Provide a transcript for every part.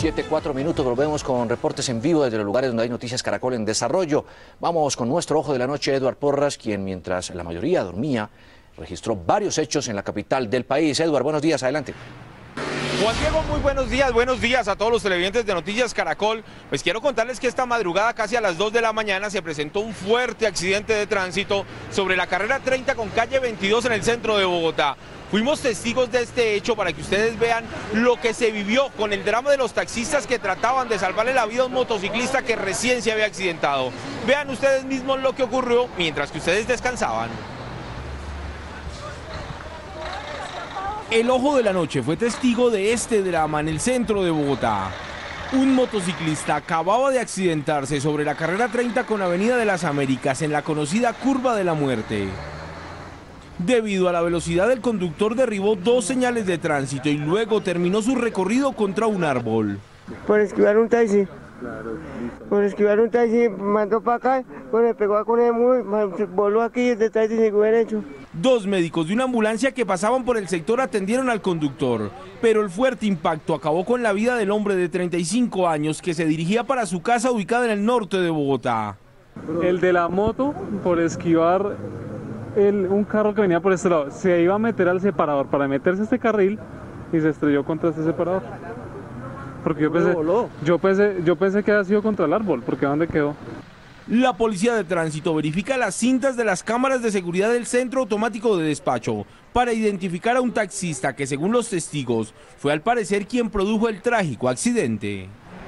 7:04, volvemos con reportes en vivo desde los lugares donde hay Noticias Caracol en desarrollo. Vamos con nuestro ojo de la noche, Eduard Porras, quien mientras la mayoría dormía, registró varios hechos en la capital del país. Eduard, buenos días, adelante. Juan Diego, muy buenos días a todos los televidentes de Noticias Caracol. Pues quiero contarles que esta madrugada, casi a las 2 de la mañana, se presentó un fuerte accidente de tránsito sobre la carrera 30 con calle 22 en el centro de Bogotá. Fuimos testigos de este hecho para que ustedes vean lo que se vivió con el drama de los taxistas que trataban de salvarle la vida a un motociclista que recién se había accidentado. Vean ustedes mismos lo que ocurrió mientras que ustedes descansaban. El ojo de la noche fue testigo de este drama en el centro de Bogotá. Un motociclista acababa de accidentarse sobre la carrera 30 con Avenida de las Américas en la conocida Curva de la Muerte. Debido a la velocidad, el conductor derribó dos señales de tránsito y luego terminó su recorrido contra un árbol. Por esquivar un taxi. Mandó para acá, me pegó con el muro, voló aquí detrás y siguió derecho. Dos médicos de una ambulancia que pasaban por el sector atendieron al conductor, pero el fuerte impacto acabó con la vida del hombre de 35 años que se dirigía para su casa ubicada en el norte de Bogotá. El de la moto, por esquivar un carro que venía por este lado, se iba a meter al separador para meterse a este carril y se estrelló contra este separador. Porque yo pensé que había sido contra el árbol, porque ¿dónde quedó? La policía de tránsito verifica las cintas de las cámaras de seguridad del centro automático de despacho para identificar a un taxista que, según los testigos, fue al parecer quien produjo el trágico accidente.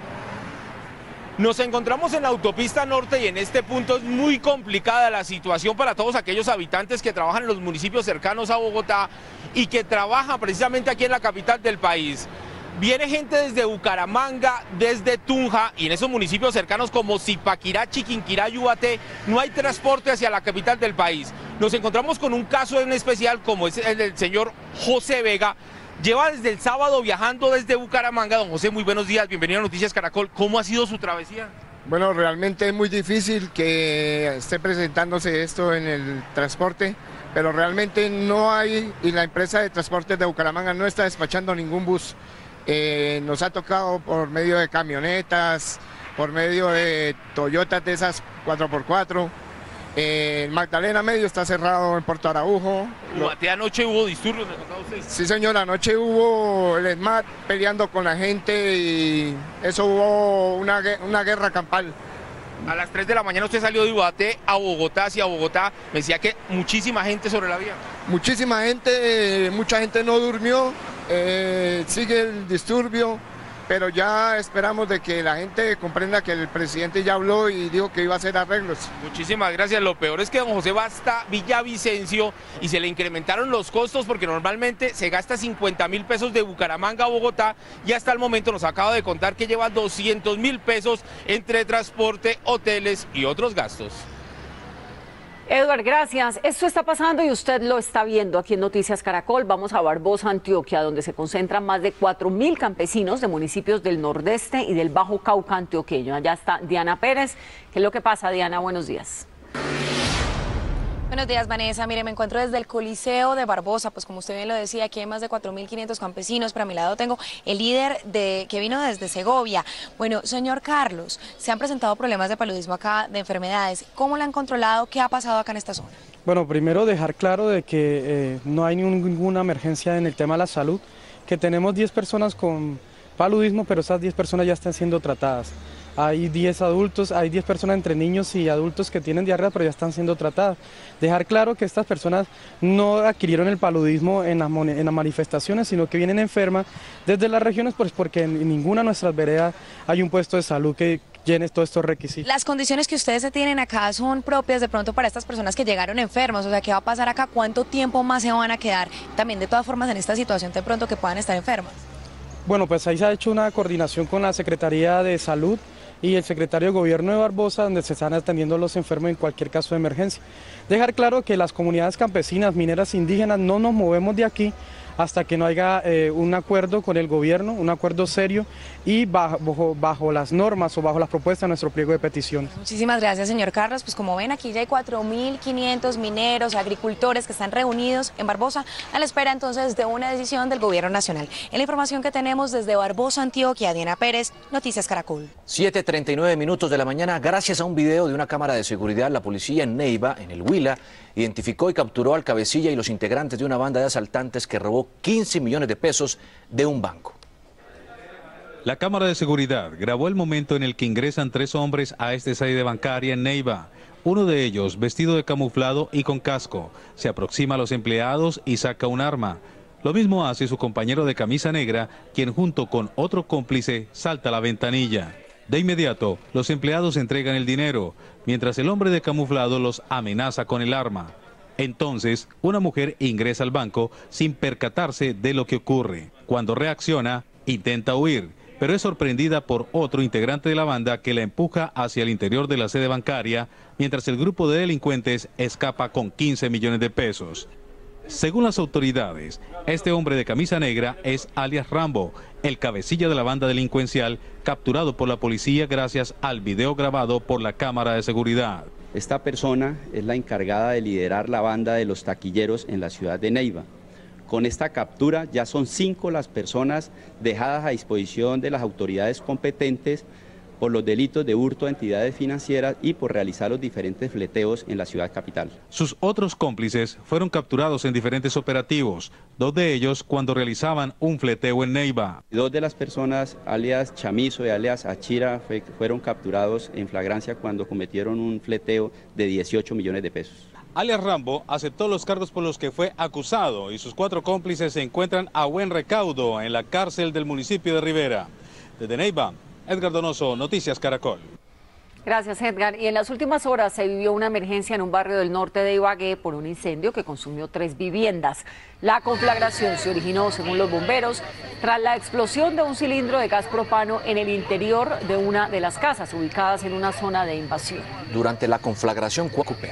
Nos encontramos en la autopista norte y en este punto es muy complicada la situación para todos aquellos habitantes que trabajan en los municipios cercanos a Bogotá y que trabajan precisamente aquí en la capital del país. Viene gente desde Bucaramanga, desde Tunja y en esos municipios cercanos como Zipaquirá, Chiquinquirá y Ubaté no hay transporte hacia la capital del país. Nos encontramos con un caso en especial como es el del señor José Vega. Lleva desde el sábado viajando desde Bucaramanga. Don José, muy buenos días, bienvenido a Noticias Caracol. ¿Cómo ha sido su travesía? Bueno, realmente es muy difícil que esté presentándose esto en el transporte, pero realmente no hay, y la empresa de transportes de Bucaramanga no está despachando ningún bus. Nos ha tocado por medio de camionetas, por medio de Toyotas de esas 4x4. Magdalena Medio está cerrado en Puerto Araujo. Anoche hubo disturbios, ¿me tocaba usted? Sí, señor, anoche hubo el ESMAD peleando con la gente y eso hubo una guerra campal. A las 3 de la mañana usted salió de Ubaté a Bogotá, hacia Bogotá. Me decía que muchísima gente sobre la vía. Muchísima gente, mucha gente no durmió, sigue el disturbio, pero ya esperamos de que la gente comprenda que el presidente ya habló y dijo que iba a hacer arreglos. Muchísimas gracias. Lo peor es que don José va hasta Villavicencio y se le incrementaron los costos porque normalmente se gasta 50.000 pesos de Bucaramanga a Bogotá y hasta el momento nos acaba de contar que lleva 200.000 pesos entre transporte, hoteles y otros gastos. Eduard, gracias. Esto está pasando y usted lo está viendo aquí en Noticias Caracol. Vamos a Barbosa, Antioquia, donde se concentran más de 4.000 campesinos de municipios del nordeste y del Bajo Cauca antioqueño. Allá está Diana Pérez. ¿Qué es lo que pasa, Diana? Buenos días. Buenos días, Vanessa. Mire, me encuentro desde el Coliseo de Barbosa, pues como usted bien lo decía, aquí hay más de 4.500 campesinos, pero a mi lado tengo el líder que vino desde Segovia. Bueno, señor Carlos, se han presentado problemas de paludismo acá, de enfermedades. ¿Cómo lo han controlado? ¿Qué ha pasado acá en esta zona? Bueno, primero dejar claro de que no hay ninguna emergencia en el tema de la salud, que tenemos 10 personas con paludismo, pero esas 10 personas ya están siendo tratadas. Hay 10 adultos, hay 10 personas entre niños y adultos que tienen diarrea, pero ya están siendo tratadas. Dejar claro que estas personas no adquirieron el paludismo en las manifestaciones, sino que vienen enfermas desde las regiones, pues porque en ninguna de nuestras veredas hay un puesto de salud que llene todos estos requisitos. Las condiciones que ustedes se tienen acá son propias de pronto para estas personas que llegaron enfermos, o sea, ¿qué va a pasar acá? ¿Cuánto tiempo más se van a quedar también de todas formas en esta situación de pronto que puedan estar enfermas? Bueno, pues ahí se ha hecho una coordinación con la Secretaría de Salud y el secretario de Gobierno de Barbosa, donde se están atendiendo los enfermos en cualquier caso de emergencia. Dejar claro que las comunidades campesinas, mineras, indígenas, no nos movemos de aquí hasta que no haya un acuerdo con el gobierno, un acuerdo serio y bajo las normas o bajo las propuestas de nuestro pliego de peticiones. Muchísimas gracias, señor Carlos. Pues como ven, aquí ya hay 4.500 mineros, agricultores que están reunidos en Barbosa a la espera entonces de una decisión del gobierno nacional. En la información que tenemos desde Barbosa, Antioquia, Diana Pérez, Noticias Caracol. 7:39 minutos de la mañana. Gracias a un video de una cámara de seguridad, la policía en Neiva, en el Huila, identificó y capturó al cabecilla y los integrantes de una banda de asaltantes que robó 15 millones de pesos de un banco. La cámara de seguridad grabó el momento en el que ingresan 3 hombres a esta sede bancaria en Neiva. Uno de ellos, vestido de camuflado y con casco, se aproxima a los empleados y saca un arma. Lo mismo hace su compañero de camisa negra, quien junto con otro cómplice salta a la ventanilla. De inmediato, los empleados entregan el dinero, mientras el hombre de camuflado los amenaza con el arma. Entonces, una mujer ingresa al banco sin percatarse de lo que ocurre. Cuando reacciona, intenta huir, pero es sorprendida por otro integrante de la banda que la empuja hacia el interior de la sede bancaria, mientras el grupo de delincuentes escapa con 15 millones de pesos. Según las autoridades, este hombre de camisa negra es alias Rambo, el cabecilla de la banda delincuencial, capturado por la policía gracias al video grabado por la cámara de seguridad. Esta persona es la encargada de liderar la banda de los taquilleros en la ciudad de Neiva. Con esta captura ya son 5 las personas dejadas a disposición de las autoridades competentes por los delitos de hurto a entidades financieras y por realizar los diferentes fleteos en la ciudad capital. Sus otros cómplices fueron capturados en diferentes operativos, 2 de ellos cuando realizaban un fleteo en Neiva. 2 de las personas, alias Chamizo y alias Achira, fueron capturados en flagrancia cuando cometieron un fleteo de 18 millones de pesos. Alias Rambo aceptó los cargos por los que fue acusado y sus 4 cómplices se encuentran a buen recaudo en la cárcel del municipio de Rivera. Desde Neiva, Edgar Donoso, Noticias Caracol. Gracias, Edgar. Y en las últimas horas se vivió una emergencia en un barrio del norte de Ibagué por un incendio que consumió 3 viviendas. La conflagración se originó, según los bomberos, tras la explosión de un cilindro de gas propano en el interior de una de las casas ubicadas en una zona de invasión. Durante la conflagración,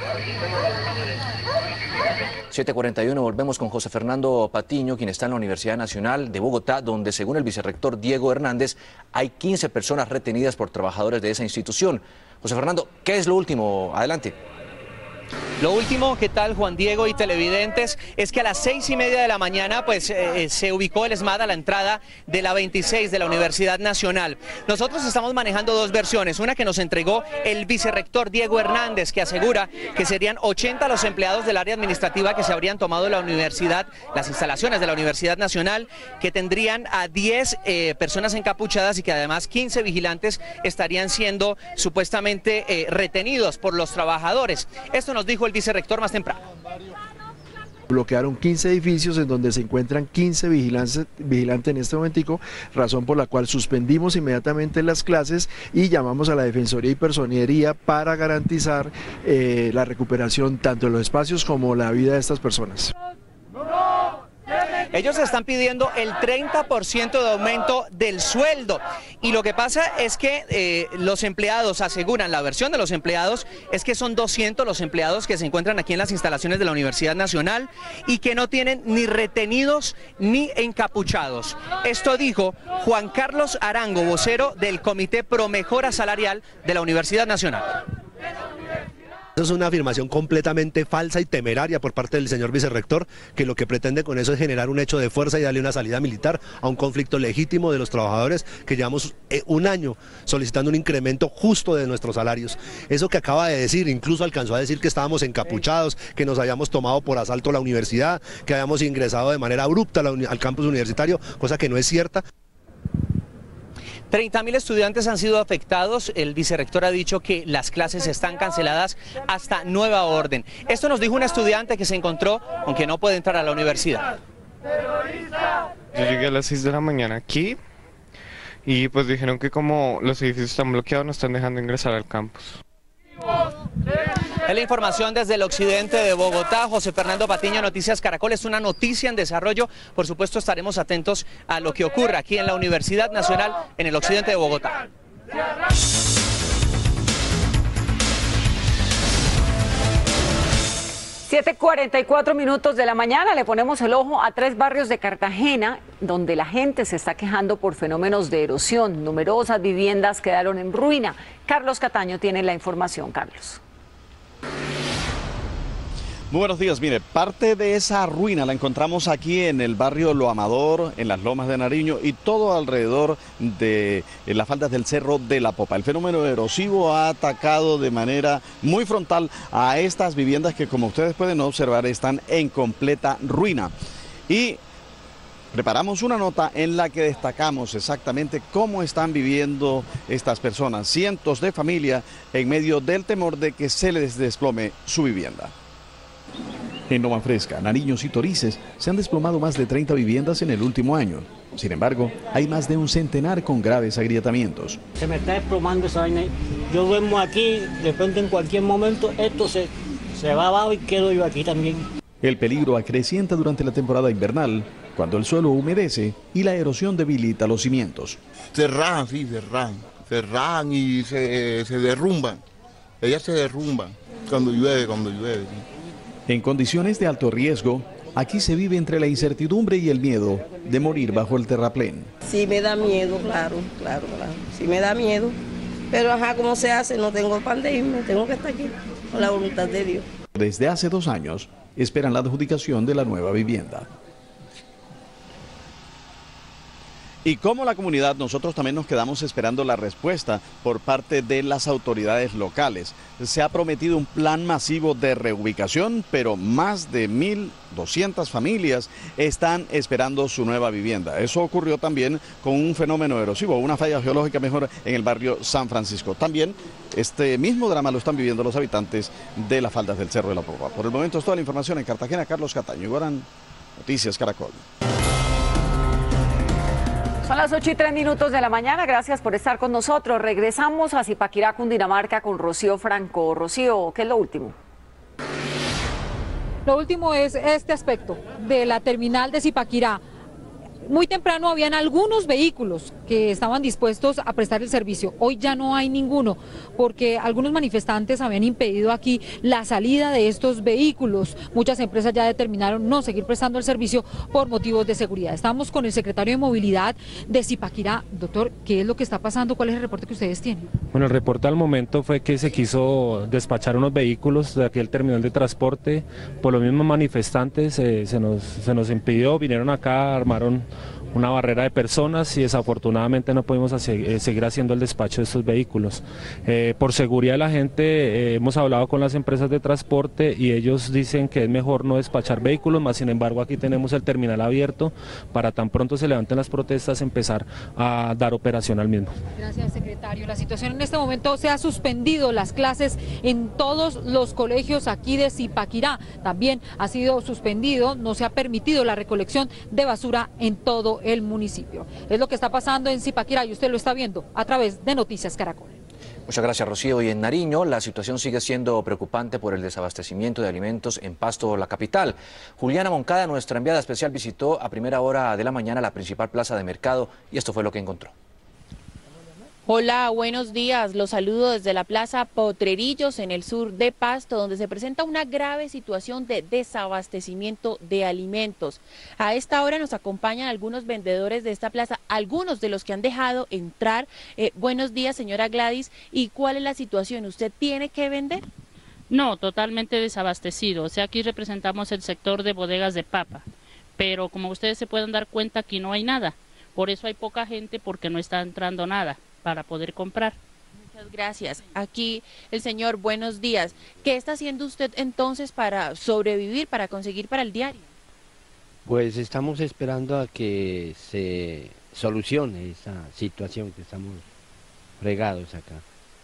7:41, volvemos con José Fernando Patiño, quien está en la Universidad Nacional de Bogotá, donde según el vicerrector Diego Hernández, hay 15 personas retenidas por trabajadores de esa institución. José Fernando, ¿qué es lo último? Adelante. Lo último, ¿qué tal, Juan Diego y televidentes? Es que a las 6:30 de la mañana se ubicó el ESMAD a la entrada de la 26 de la Universidad Nacional. Nosotros estamos manejando 2 versiones, una que nos entregó el vicerrector Diego Hernández, que asegura que serían 80 los empleados del área administrativa que se habrían tomado la universidad, las instalaciones de la Universidad Nacional, que tendrían a 10 personas encapuchadas y que además 15 vigilantes estarían siendo supuestamente retenidos por los trabajadores. Esto nos dijo el vicerrector más temprano. Bloquearon 15 edificios en donde se encuentran 15 vigilantes en este momentico, razón por la cual suspendimos inmediatamente las clases y llamamos a la Defensoría y Personería para garantizar la recuperación tanto de los espacios como la vida de estas personas. Ellos están pidiendo el 30% de aumento del sueldo y lo que pasa es que los empleados aseguran, la versión de los empleados es que son 200 los empleados que se encuentran aquí en las instalaciones de la Universidad Nacional y que no tienen ni retenidos ni encapuchados. Esto dijo Juan Carlos Arango, vocero del Comité Pro Mejora Salarial de la Universidad Nacional. Eso es una afirmación completamente falsa y temeraria por parte del señor vicerrector, que lo que pretende con eso es generar un hecho de fuerza y darle una salida militar a un conflicto legítimo de los trabajadores que llevamos un año solicitando un incremento justo de nuestros salarios. Eso que acaba de decir, incluso alcanzó a decir que estábamos encapuchados, que nos habíamos tomado por asalto la universidad, que habíamos ingresado de manera abrupta al campus universitario, cosa que no es cierta. 30.000 estudiantes han sido afectados. El vicerrector ha dicho que las clases están canceladas hasta nueva orden. Esto nos dijo un estudiante que se encontró, aunque no puede entrar a la universidad. Yo llegué a las 6 de la mañana aquí y pues dijeron que como los edificios están bloqueados no están dejando ingresar al campus. Es la información desde el occidente de Bogotá. José Fernando Patiño, Noticias Caracol. Es una noticia en desarrollo. Por supuesto, estaremos atentos a lo que ocurra aquí en la Universidad Nacional en el occidente de Bogotá. 7:44 minutos de la mañana, le ponemos el ojo a 3 barrios de Cartagena, donde la gente se está quejando por fenómenos de erosión. Numerosas viviendas quedaron en ruina. Carlos Cataño tiene la información. Carlos. Muy buenos días. Mire, parte de esa ruina la encontramos aquí en el barrio Lo Amador, en las Lomas de Nariño y todo alrededor de las faldas del Cerro de la Popa. El fenómeno erosivo ha atacado de manera muy frontal a estas viviendas que, como ustedes pueden observar, están en completa ruina. Y preparamos una nota en la que destacamos exactamente cómo están viviendo estas personas, cientos de familias, en medio del temor de que se les desplome su vivienda. En Loma Fresca, Nariños y Torices se han desplomado más de 30 viviendas en el último año. Sin embargo, hay más de un centenar con graves agrietamientos. Se me está desplomando esa vaina. Yo duermo aquí, de pronto en cualquier momento esto se va abajo y quedo yo aquí también. El peligro acrecienta durante la temporada invernal, cuando el suelo humedece y la erosión debilita los cimientos. Se rajan, sí, se rajan y se derrumban. Ellas se derrumban cuando llueve, sí. En condiciones de alto riesgo, aquí se vive entre la incertidumbre y el miedo de morir bajo el terraplén. Sí me da miedo, claro. Sí me da miedo. Pero ajá, ¿cómo se hace? No tengo pan de irme, tengo que estar aquí, con la voluntad de Dios. Desde hace 2 años, esperan la adjudicación de la nueva vivienda. Y como la comunidad, nosotros también nos quedamos esperando la respuesta por parte de las autoridades locales. Se ha prometido un plan masivo de reubicación, pero más de 1.200 familias están esperando su nueva vivienda. Eso ocurrió también con un fenómeno erosivo, una falla geológica mejor en el barrio San Francisco. También este mismo drama lo están viviendo los habitantes de las faldas del Cerro de la Popa. Por el momento es toda la información en Cartagena. Carlos Cataño, Iguarán, Noticias Caracol. Son las 8:03 de la mañana, gracias por estar con nosotros. Regresamos a Zipaquirá, Cundinamarca, con Rocío Franco. Rocío, ¿qué es lo último? Lo último es este aspecto de la terminal de Zipaquirá. Muy temprano habían algunos vehículos que estaban dispuestos a prestar el servicio. Hoy ya no hay ninguno, porque algunos manifestantes habían impedido aquí la salida de estos vehículos. Muchas empresas ya determinaron no seguir prestando el servicio por motivos de seguridad. Estamos con el secretario de Movilidad de Zipaquirá. Doctor, ¿qué es lo que está pasando? ¿Cuál es el reporte que ustedes tienen? Bueno, el reporte al momento fue que se quiso despachar unos vehículos de aquí al terminal de transporte. Por los mismos manifestantes se nos impidió, vinieron acá, armaron una barrera de personas y desafortunadamente no pudimos seguir haciendo el despacho de estos vehículos. Por seguridad de la gente hemos hablado con las empresas de transporte y ellos dicen que es mejor no despachar vehículos, más sin embargo aquí tenemos el terminal abierto para tan pronto se levanten las protestas empezar a dar operación al mismo. Gracias, secretario. La situación en este momento se ha suspendido las clases en todos los colegios aquí de Zipaquirá. También ha sido suspendido, no se ha permitido la recolección de basura en todo el municipio. Es lo que está pasando en Zipaquirá y usted lo está viendo a través de Noticias Caracol. Muchas gracias, Rocío. Y en Nariño la situación sigue siendo preocupante por el desabastecimiento de alimentos en Pasto, la capital. Juliana Moncada, nuestra enviada especial, visitó a primera hora de la mañana la principal plaza de mercado y esto fue lo que encontró. Hola, buenos días. Los saludo desde la Plaza Potrerillos en el sur de Pasto, donde se presenta una grave situación de desabastecimiento de alimentos. A esta hora nos acompañan algunos vendedores de esta plaza, algunos de los que han dejado entrar. Buenos días, señora Gladys. ¿Y cuál es la situación? ¿Usted tiene que vender? No, totalmente desabastecido. O sea, aquí representamos el sector de bodegas de papa, pero como ustedes se pueden dar cuenta, aquí no hay nada. Por eso hay poca gente, porque no está entrando nada para poder comprar. Muchas gracias. Aquí el señor, buenos días. ¿Qué está haciendo usted entonces para sobrevivir, para conseguir para el diario? Pues estamos esperando a que se solucione esa situación que estamos fregados acá.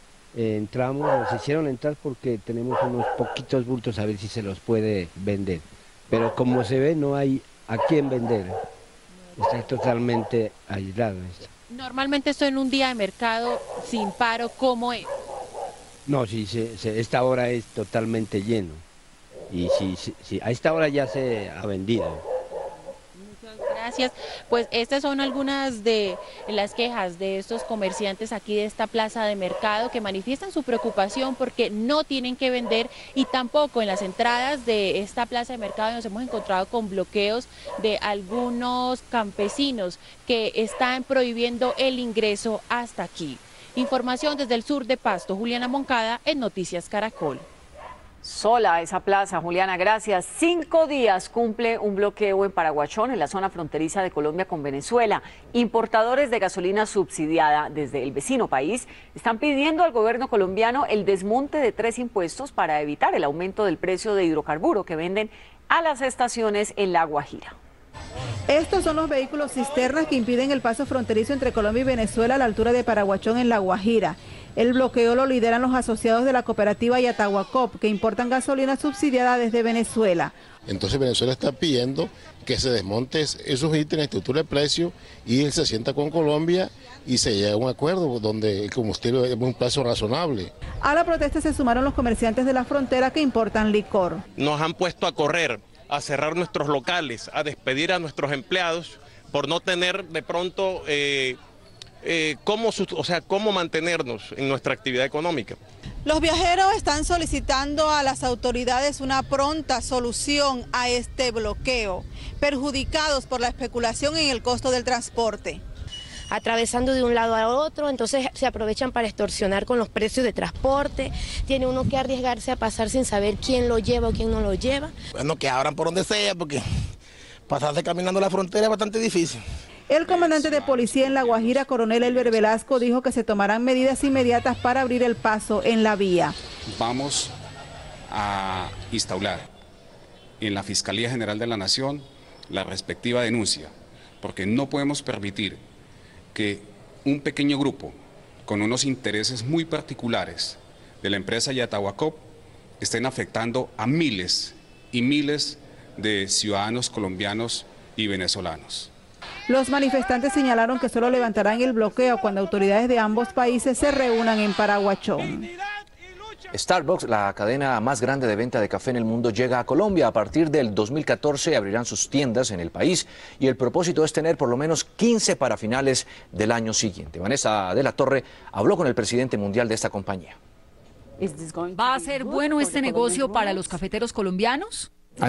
Nos hicieron entrar porque tenemos unos poquitos bultos a ver si se los puede vender. Pero como se ve, no hay a quién vender. Está totalmente aislado esto. Normalmente esto en un día de mercado sin paro, ¿cómo es? No, sí, esta hora es totalmente lleno y a esta hora ya se ha vendido. Muchas gracias. Pues estas son algunas de las quejas de estos comerciantes aquí de esta plaza de mercado que manifiestan su preocupación porque no tienen que vender y tampoco en las entradas de esta plaza de mercado nos hemos encontrado con bloqueos de algunos campesinos que están prohibiendo el ingreso hasta aquí. Información desde el sur de Pasto, Juliana Moncada en Noticias Caracol. Sola esa plaza, Juliana, gracias. 5 días cumple un bloqueo en Paraguachón, en la zona fronteriza de Colombia con Venezuela. Importadores de gasolina subsidiada desde el vecino país están pidiendo al gobierno colombiano el desmonte de 3 impuestos para evitar el aumento del precio de hidrocarburo que venden a las estaciones en La Guajira. Estos son los vehículos cisternas que impiden el paso fronterizo entre Colombia y Venezuela a la altura de Paraguachón en La Guajira. El bloqueo lo lideran los asociados de la cooperativa Yatahuacop, que importan gasolina subsidiada desde Venezuela. Entonces Venezuela está pidiendo que se desmonte esos ítems en la estructura de precio y él se sienta con Colombia y se llega a un acuerdo donde el combustible es un precio razonable. A la protesta se sumaron los comerciantes de la frontera que importan licor. Nos han puesto a correr, a cerrar nuestros locales, a despedir a nuestros empleados por no tener de pronto cómo mantenernos en nuestra actividad económica. Los viajeros están solicitando a las autoridades una pronta solución a este bloqueo, perjudicados por la especulación en el costo del transporte. Atravesando de un lado a otro, entonces se aprovechan para extorsionar con los precios de transporte. Tiene uno que arriesgarse a pasar sin saber quién lo lleva o quién no lo lleva. Bueno, que abran por donde sea, porque pasarse caminando la frontera es bastante difícil. El comandante de policía en La Guajira, coronel Elber Velasco, dijo que se tomarán medidas inmediatas para abrir el paso en la vía. Vamos a instaurar en la Fiscalía General de la Nación la respectiva denuncia, porque no podemos permitir que un pequeño grupo con unos intereses muy particulares de la empresa Yatahuacop estén afectando a miles y miles de ciudadanos colombianos y venezolanos. Los manifestantes señalaron que solo levantarán el bloqueo cuando autoridades de ambos países se reúnan en Paraguachón. Starbucks, la cadena más grande de venta de café en el mundo, llega a Colombia. A partir del 2014 abrirán sus tiendas en el país y el propósito es tener por lo menos 15 para finales del año siguiente. Vanessa de la Torre habló con el presidente mundial de esta compañía. ¿Va a ser bueno este negocio para los cafeteros colombianos? Va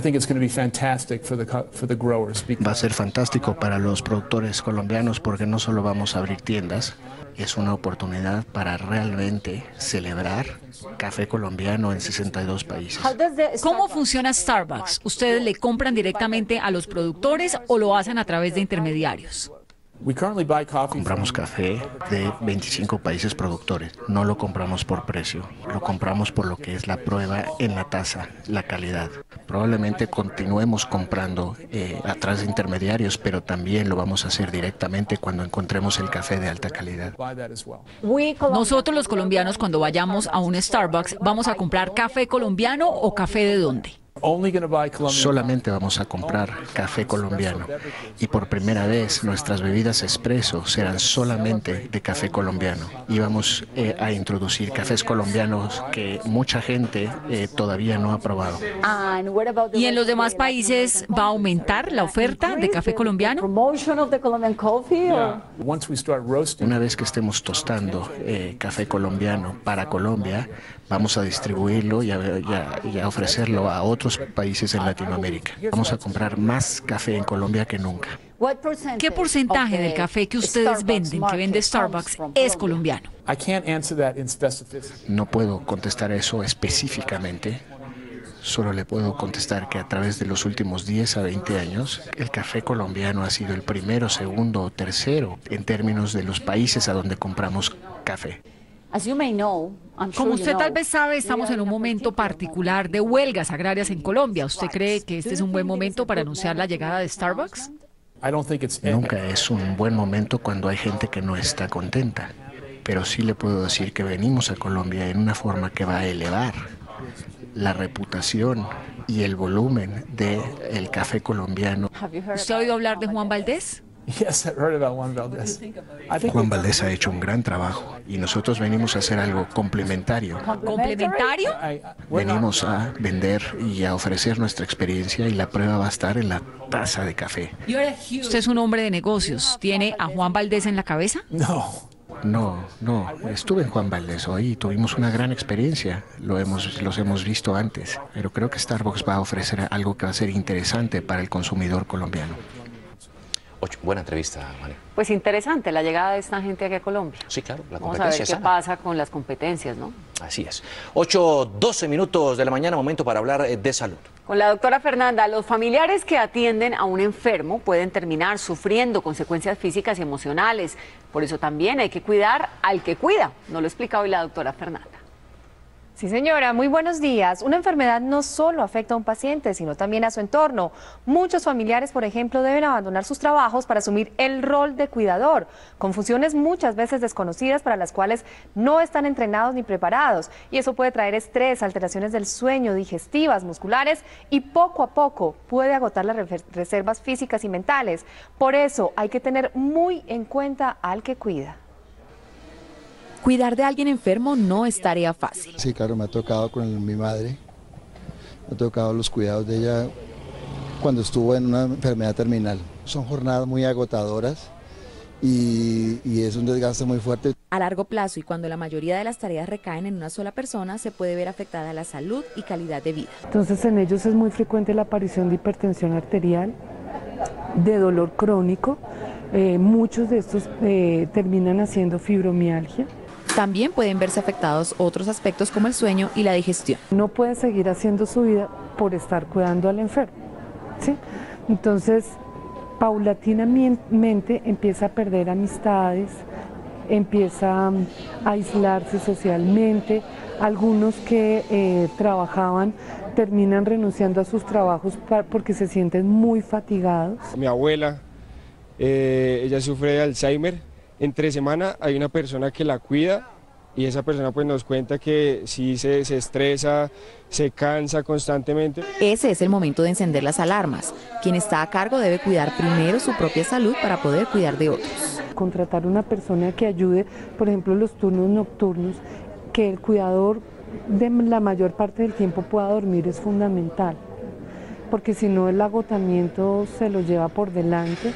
a ser fantástico para los productores colombianos porque no solo vamos a abrir tiendas, es una oportunidad para realmente celebrar café colombiano en 62 países. ¿Cómo funciona Starbucks? ¿Ustedes le compran directamente a los productores o lo hacen a través de intermediarios? Compramos café de 25 países productores. No lo compramos por precio, lo compramos por lo que es la prueba en la taza, la calidad. Probablemente continuemos comprando atrás de intermediarios, pero también lo vamos a hacer directamente cuando encontremos el café de alta calidad. Nosotros los colombianos, cuando vayamos a un Starbucks, ¿vamos a comprar café colombiano o café de dónde? Solamente vamos a comprar café colombiano y por primera vez nuestras bebidas expreso serán solamente de café colombiano y vamos a introducir cafés colombianos que mucha gente todavía no ha probado. ¿Y en los demás países va a aumentar la oferta de café colombiano? Una vez que estemos tostando café colombiano para Colombia, vamos a distribuirlo y a ofrecerlo a otros países en Latinoamérica. Vamos a comprar más café en Colombia que nunca. ¿Qué porcentaje del café que ustedes venden, que vende Starbucks, es colombiano? No puedo contestar eso específicamente. Solo le puedo contestar que a través de los últimos 10 a 20 años, el café colombiano ha sido el primero, segundo o tercero en términos de los países a donde compramos café. Como usted tal vez sabe, estamos en un momento particular de huelgas agrarias en Colombia. ¿Usted cree que este es un buen momento para anunciar la llegada de Starbucks? Nunca es un buen momento cuando hay gente que no está contenta, pero sí le puedo decir que venimos a Colombia en una forma que va a elevar la reputación y el volumen del café colombiano. ¿Usted ha oído hablar de Juan Valdez? Juan Valdez ha hecho un gran trabajo y nosotros venimos a hacer algo complementario. ¿Complementario? Venimos a vender y a ofrecer nuestra experiencia y la prueba va a estar en la taza de café. Usted es un hombre de negocios. ¿Tiene a Juan Valdez en la cabeza? No, estuve en Juan Valdez hoy y tuvimos una gran experiencia. Los hemos visto antes, pero creo que Starbucks va a ofrecer algo que va a ser interesante para el consumidor colombiano. Buena entrevista, María. Pues interesante la llegada de esta gente aquí a Colombia. Sí, claro, la Vamos competencia a ver qué sana. pasa con las competencias, ¿no? Así es. 8:12 minutos de la mañana, momento para hablar de salud. Con la doctora Fernanda, los familiares que atienden a un enfermo pueden terminar sufriendo consecuencias físicas y emocionales. Por eso también hay que cuidar al que cuida. Nos lo explica hoy la doctora Fernanda. Sí, señora, muy buenos días. Una enfermedad no solo afecta a un paciente, sino también a su entorno. Muchos familiares, por ejemplo, deben abandonar sus trabajos para asumir el rol de cuidador, con funciones muchas veces desconocidas para las cuales no están entrenados ni preparados. Y eso puede traer estrés, alteraciones del sueño, digestivas, musculares y poco a poco puede agotar las reservas físicas y mentales. Por eso hay que tener muy en cuenta al que cuida. Cuidar de alguien enfermo no es tarea fácil. Sí, claro, me ha tocado con mi madre, me ha tocado los cuidados de ella cuando estuvo en una enfermedad terminal. Son jornadas muy agotadoras y es un desgaste muy fuerte. A largo plazo y cuando la mayoría de las tareas recaen en una sola persona, se puede ver afectada la salud y calidad de vida. Entonces en ellos es muy frecuente la aparición de hipertensión arterial, de dolor crónico, muchos de estos terminan haciendo fibromialgia. También pueden verse afectados otros aspectos como el sueño y la digestión. No puede seguir haciendo su vida por estar cuidando al enfermo, ¿sí? Entonces, paulatinamente empieza a perder amistades, empieza a aislarse socialmente. Algunos que trabajaban terminan renunciando a sus trabajos porque se sienten muy fatigados. Mi abuela, ella sufre de Alzheimer. Entre semana hay una persona que la cuida y esa persona pues nos cuenta que sí se estresa, se cansa constantemente. Ese es el momento de encender las alarmas. Quien está a cargo debe cuidar primero su propia salud para poder cuidar de otros. Contratar una persona que ayude, por ejemplo, los turnos nocturnos, que el cuidador de la mayor parte del tiempo pueda dormir es fundamental, porque si no el agotamiento se lo lleva por delante.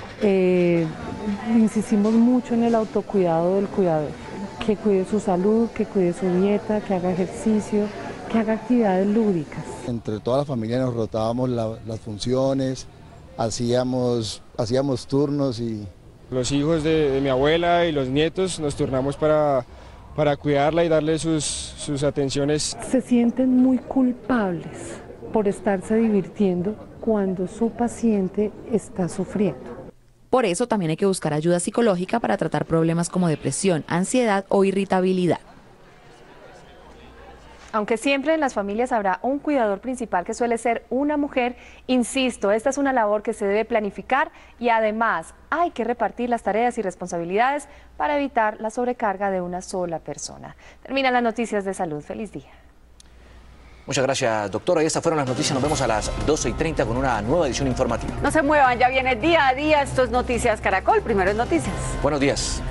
Insistimos mucho en el autocuidado del cuidador, que cuide su salud, que cuide su dieta, que haga ejercicio, que haga actividades lúdicas. Entre toda la familia nos rotábamos las funciones, hacíamos turnos y... Los hijos de mi abuela y los nietos nos turnamos para cuidarla y darle sus atenciones. Se sienten muy culpables por estarse divirtiendo cuando su paciente está sufriendo. Por eso también hay que buscar ayuda psicológica para tratar problemas como depresión, ansiedad o irritabilidad. Aunque siempre en las familias habrá un cuidador principal que suele ser una mujer, insisto, esta es una labor que se debe planificar y además hay que repartir las tareas y responsabilidades para evitar la sobrecarga de una sola persona. Terminan las noticias de salud. Feliz día. Muchas gracias, doctora. Y estas fueron las noticias. Nos vemos a las 12:30 con una nueva edición informativa. No se muevan, ya viene día a día. Esto es Noticias Caracol. Primero es Noticias. Buenos días.